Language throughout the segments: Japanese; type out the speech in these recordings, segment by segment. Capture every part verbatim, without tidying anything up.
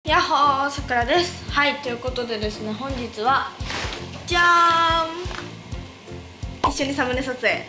やっほー、さくらです。はい、ということでですね、本日はじゃーん、一緒にサムネ撮影。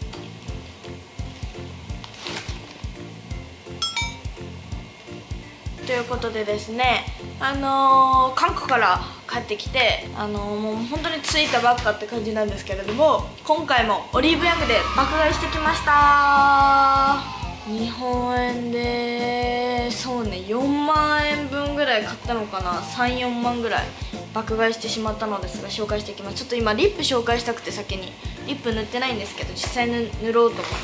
ということでですね、あのー、韓国から帰ってきて、あのー、もう本当に着いたばっかって感じなんですけれども、今回もオリーブヤングで爆買いしてきました。日本円でそうね、よんまんえんぶんぐらい買ったのかな。さん、よんまんぐらい爆買いしてしまったのですが、紹介していきます。ちょっと今リップ紹介したくて、先にリップ塗ってないんですけど、実際に塗ろうと思って、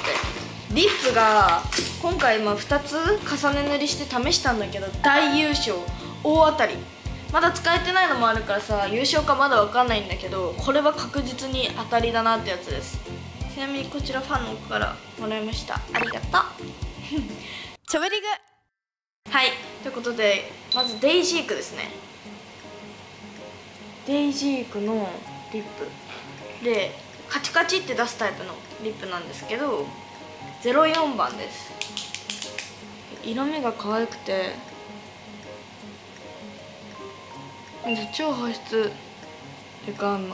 リップが今回今ふたつ重ね塗りして試したんだけど、大優勝、大当たり。まだ使えてないのもあるからさ、優勝かまだ分かんないんだけど、これは確実に当たりだなってやつです。ちなみにこちらファンの子からもらいました。ありがとうちょぶりぐ。はい、ということで、まずデイジークですね。デイジークのリップでカチカチって出すタイプのリップなんですけど、ゼロよんばんです。色味が可愛くて超保湿でかあんの。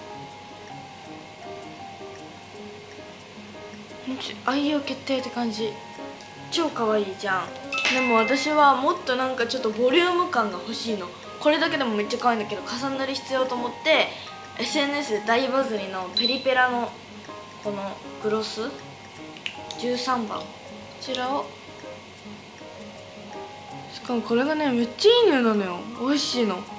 愛用決定って感じ。超可愛いじゃん。でも私はもっとなんかちょっとボリューム感が欲しいの。これだけでもめっちゃ可愛いんだけど、重塗り必要と思って エスエヌエス で大バズりのペリペラのこのグロスじゅうさんばん、こちらを、しかもこれがねめっちゃいい匂いなのよ。美味しいの。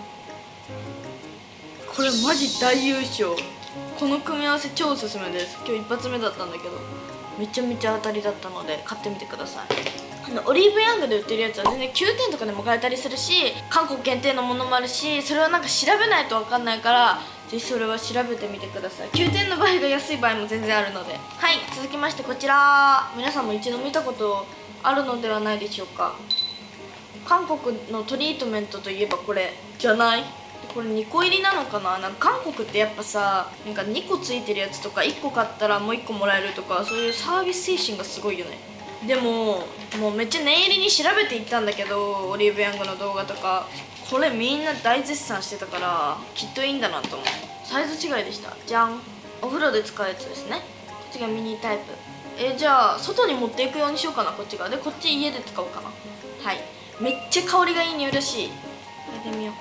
これマジ大優勝。この組み合わせ超おすすめです。今日一発目だったんだけどめちゃめちゃ当たりだったので買ってみてください。あのオリーブヤングで売ってるやつは全然きゅうてんとかでも買えたりするし、韓国限定のものもあるし、それはなんか調べないと分かんないから、ぜひそれは調べてみてください。きゅうてんの場合が安い場合も全然あるので。はい、続きましてこちら、皆さんも一度見たことあるのではないでしょうか。韓国のトリートメントといえばこれじゃない？これにこ入りなのかな。なんか韓国ってやっぱさ、なんかにこついてるやつとかいっこ買ったらもういっこもらえるとか、そういうサービス精神がすごいよね。でももうめっちゃ念入りに調べていったんだけど、オリーブヤングの動画とかこれみんな大絶賛してたから、きっといいんだなと思う。サイズ違いでした。じゃん。お風呂で使うやつですね。こっちがミニタイプ。えじゃあ外に持っていくようにしようかな。こっち側で、こっち家で使おうかな。はい、めっちゃ香りがいい匂いらしい。これでみよう。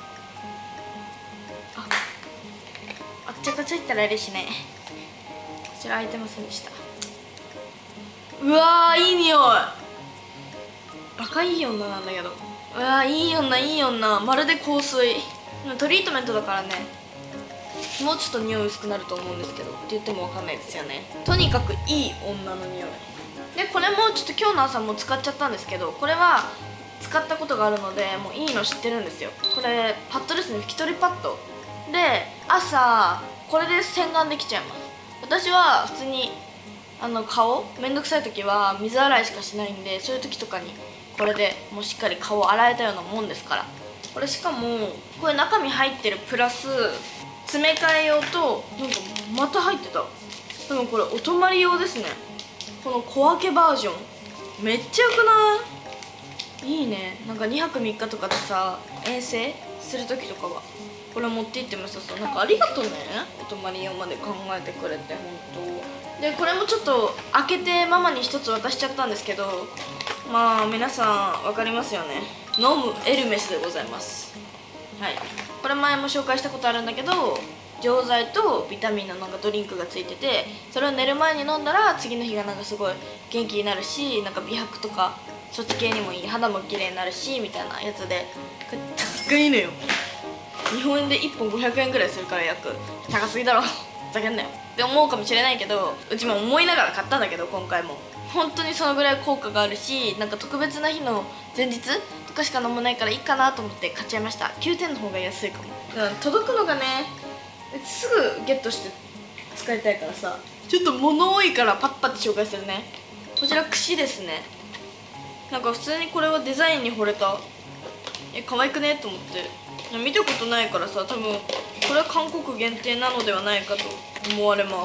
ああっちゃこちゃいったら嬉しいね。こちら開いてませんでした。うわー、いい匂い。バカいい女なんだけど。うわー、いい女いい女。まるで香水。トリートメントだからね、もうちょっと匂い薄くなると思うんですけど、って言っても分かんないですよね。とにかくいい女の匂いで、これもちょっと今日の朝も使っちゃったんですけど、これは使ったことがあるのでもういいの知ってるんですよ。これパッドですね、拭き取りパッドで、朝これで洗顔できちゃいます。私は普通にあの顔めんどくさい時は水洗いしかしないんで、そういう時とかにこれでもうしっかり顔洗えたようなもんですから。これしかもこれ中身入ってるプラス詰め替え用と、なんかまた入ってた。でもこれお泊まり用ですね。この小分けバージョンめっちゃよくない？いいね。なんかにはくみっかとかでさ、遠征する時とかはこれ持って行ってもさ、そう、なんかありがとうね、お泊まり用まで考えてくれて。本当で、これもちょっと開けてママにひとつ渡しちゃったんですけど、まあ皆さん分かりますよね。飲むエルメスでございます。はい、これ前も紹介したことあるんだけど、錠剤とビタミンのなんかドリンクがついてて、それを寝る前に飲んだら次の日がなんかすごい元気になるし、なんか美白とかそっち系にもいい、肌も綺麗になるしみたいなやつで、これ高いのよ。日本円でいっぽんごひゃくえんぐらいするから、約高すぎだろふざけんなよって思うかもしれないけど、うちも思いながら買ったんだけど、今回も本当にそのぐらい効果があるし、なんか特別な日の前日とかしか飲まないからいいかなと思って買っちゃいました。きゅうてんの方が安いかも。うん、届くのがねすぐゲットして使いたいからさ、ちょっと物多いからパッパって紹介するね。こちら櫛ですね。なんか普通にこれはデザインに惚れた。え可愛くねと思って、見たことないからさ、多分これは韓国限定なのではないかと思われます。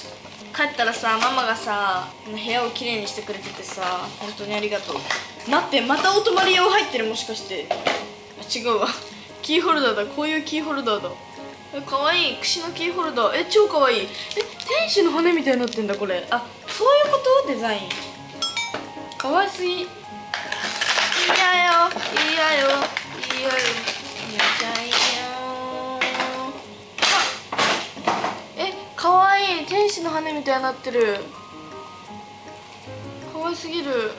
帰ったらさ、ママがさ部屋をきれいにしてくれててさ、本当にありがとう。待って、またお泊まり用入ってる。もしかして違うわ、キーホルダーだ。こういうキーホルダーだ。え、かわいい。串のキーホルダー、え、超かわいい。え、天使の羽みたいになってんだこれ。あ、そういうこと？デザインかわいすぎ。いいやよいいやよいいやよ、めちゃいいよ。あ、え、かわいい。天使の羽みたいになってる。かわいすぎる。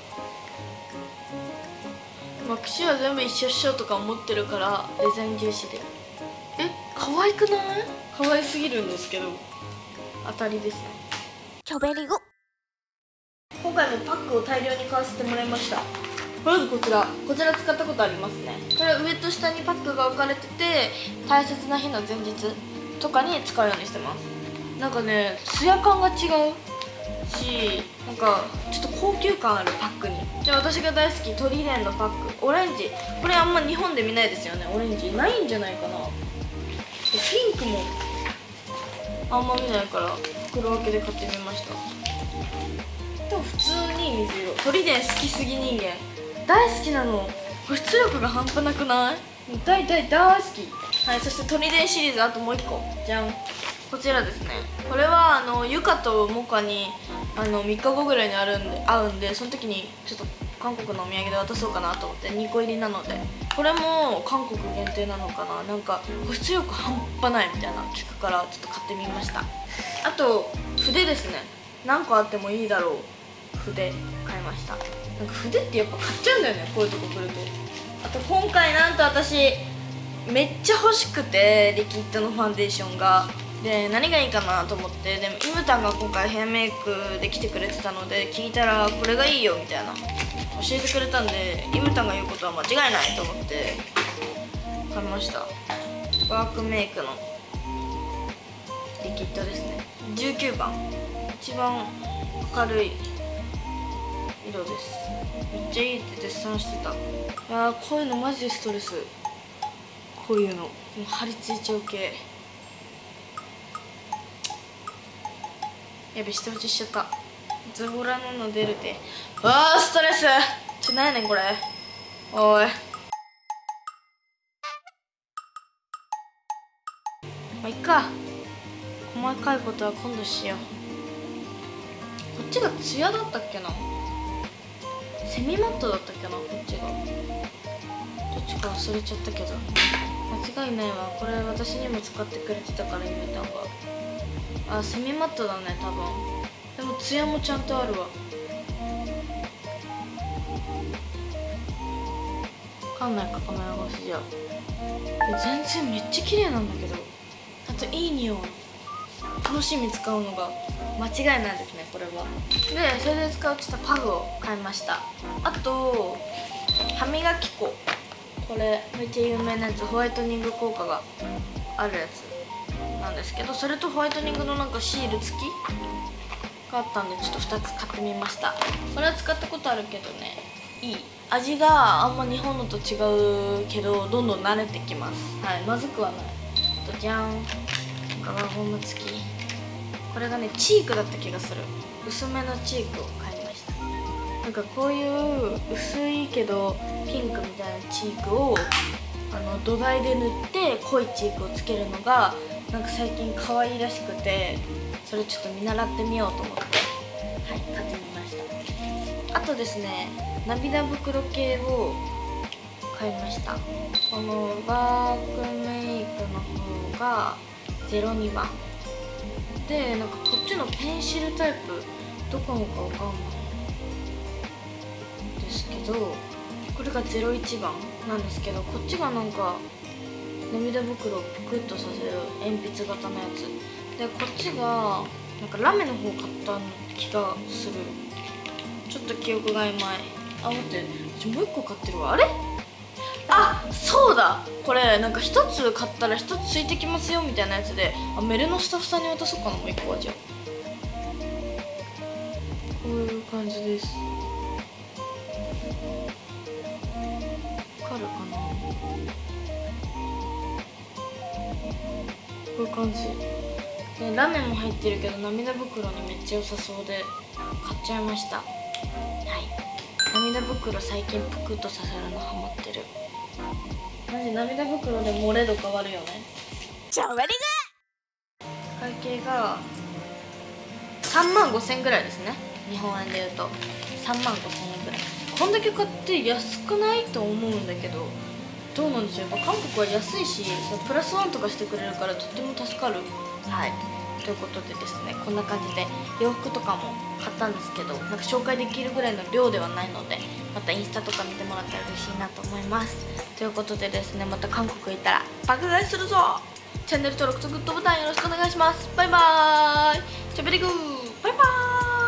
まあ、串は全部一緒一緒とか思ってるからデザイン重視で。え、可愛くない？可愛すぎるんですけど当たりですね。 チョベリグ。 今回もパックを大量に買わせてもらいました。まずこちらこちら使ったことありますね。これは上と下にパックが置かれてて、大切な日の前日とかに使うようにしてます。なんかね、ツヤ感が違うし、なんかちょっと高級感あるパックに。で、私が大好きトリレンのパック、オレンジ。これあんま日本で見ないですよね。オレンジないんじゃないかな。ピンクもあんま見ないから袋分けで買ってみました。でも普通に水色。トリデン好きすぎ人間大好きなの。保湿力が半端なくない？大大大好き。はい、そしてトリデンシリーズあともういっこじゃん、こちらですね。これはあのユカとモカにあのみっかごぐらいにあるんで会うんで、その時にちょっと韓国のお土産で渡そうかなと思って。にこ入りなので、これも韓国限定なのかな。なんか保湿力半端ないみたいな聞くからちょっと買ってみました。あと筆ですね。何個あってもいいだろう筆買いました。なんか筆ってやっぱ買っちゃうんだよね、こういうとこ来ると。あと今回なんと私めっちゃ欲しくて、リキッドのファンデーションが。で、何がいいかなと思って、でもイムタンが今回ヘアメイクで来てくれてたので聞いたらこれがいいよみたいな教えてくれたんで、イムタンが言うことは間違いないと思って買いました。ワークメイクのリキッドですね。じゅうきゅうばん、一番明るい色です。めっちゃいいって絶賛してた。いやー、こういうのマジでストレス。こういうのもう張り付いちゃう系。やべ、下打ちしちゃった。ズボラなの出るて。わあ、ストレス。ちょ、なんやねんこれ。おい、まあいっか、細かいことは今度しよう。こっちがツヤだったっけな、セミマットだったっけな、こっちが。どっちか忘れちゃったけど間違いないわ。これ私にも使ってくれてたから、ゆめたんが。あ、セミマットだね多分。でもツヤもちゃんとあるわ。分かんないか、カメラ越しじゃ。全然めっちゃ綺麗なんだけど、あといい匂い。楽しみ、使うのが間違いないですねこれは。で、それで使うちょっとパフを買いました。あと歯磨き粉、これめっちゃ有名なやつ、ホワイトニング効果があるやつなんですけど、それとホワイトニングのなんかシール付きがあったんで、ちょっとふたつ買ってみました。これは使ったことあるけどね、いい。味があんま日本のと違うけど、どんどん慣れてきます。はい、まずくはない。あとじゃん、ガガゴム付き。これがね、チークだった気がする。薄めのチークを買いました。なんかこういう薄いけどピンクみたいなチークをあの土台で塗って濃いチークをつけるのがなんか最近可愛いらしくて、それちょっと見習ってみようと思って、はい、買ってみました。あとですね、涙袋系を買いました。このワークメイクの方がゼロにばんで、なんかこっちのペンシルタイプどこのかわかんないですけど、これがゼロいちばんなんですけど、こっちがなんか涙袋をぷくっとさせる鉛筆型のやつで、こっちがなんかラメの方買った気がする。ちょっと記憶が曖昧。あ、待って、私もういっこ買ってるわ。あれ、あ、そうだ、これなんかひとつ買ったらひとつついてきますよみたいなやつで、あ、メルのスタッフさんに渡そうかな、もういっこは。じゃあこういう感じです。わかるかな、こういう感じで、ラメも入ってるけど涙袋にめっちゃ良さそうで買っちゃいました。はい、涙袋最近ぷくっとさせるのハマってる。 マジ涙袋で漏れ度変わるよね。 超ベリ会計がさんまんごせんぐらいですね。日本円でいうとさんまんごせんえんぐらい。こんだけ買って安くないと思うんだけど、どうなんでしょう。やっぱ韓国は安いし、そのプラスワンとかしてくれるからとっても助かる。はい、ということでですね、こんな感じで洋服とかも買ったんですけど、なんか紹介できるぐらいの量ではないので、またインスタとか見てもらったら嬉しいなと思います。ということでですね、また韓国行ったら爆買いするぞ。チャンネル登録とグッドボタンよろしくお願いします。バイバーイ。チャベリグー。バイバーイ。